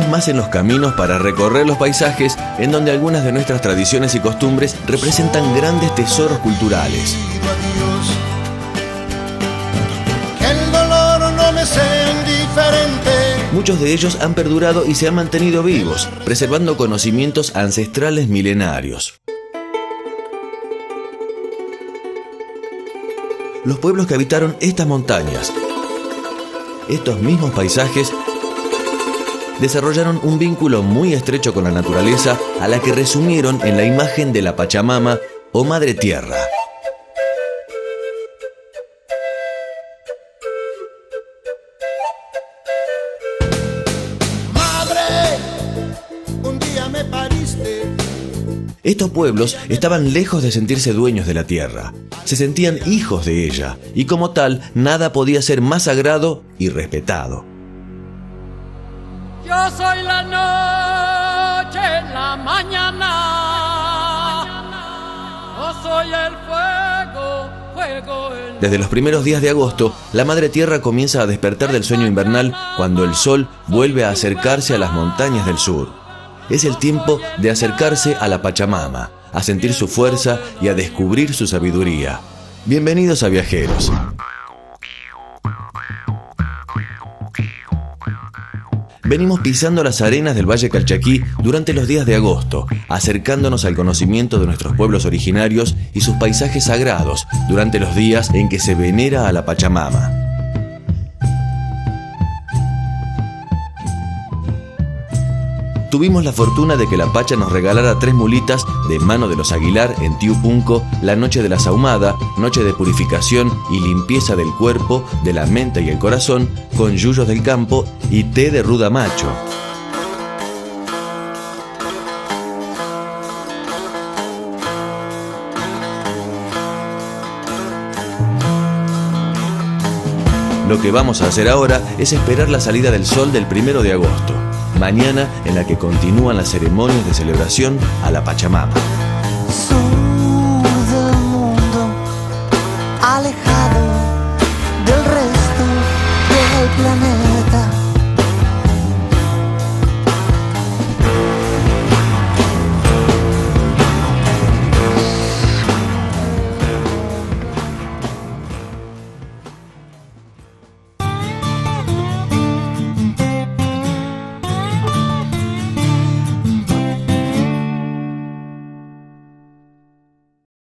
más en los caminos para recorrer los paisajes en donde algunas de nuestras tradiciones y costumbres representan grandes tesoros culturales. Que el dolor no me sea indiferente. Muchos de ellos han perdurado y se han mantenido vivos, preservando conocimientos ancestrales milenarios. Los pueblos que habitaron estas montañas, estos mismos paisajes, desarrollaron un vínculo muy estrecho con la naturaleza, a la que resumieron en la imagen de la Pachamama o Madre Tierra. Estos pueblos estaban lejos de sentirse dueños de la tierra. Se sentían hijos de ella, y como tal, nada podía ser más sagrado y respetado. Yo soy la noche, la mañana. Yo soy el fuego, fuego el... Desde los primeros días de agosto, la Madre Tierra comienza a despertar del sueño invernal cuando el sol vuelve a acercarse a las montañas del sur. Es el tiempo de acercarse a la Pachamama, a sentir su fuerza y a descubrir su sabiduría. Bienvenidos a Viajeros. Venimos pisando las arenas del Valle Calchaquí durante los días de agosto, acercándonos al conocimiento de nuestros pueblos originarios y sus paisajes sagrados durante los días en que se venera a la Pachamama. Tuvimos la fortuna de que la Pacha nos regalara 3 mulitas de mano de los Aguilar en Tiupunco, la noche de la Sahumada, noche de purificación y limpieza del cuerpo, de la mente y el corazón, con yuyos del campo y té de ruda macho. Lo que vamos a hacer ahora es esperar la salida del sol del 1 de agosto. Mañana en la que continúan las ceremonias de celebración a la Pachamama.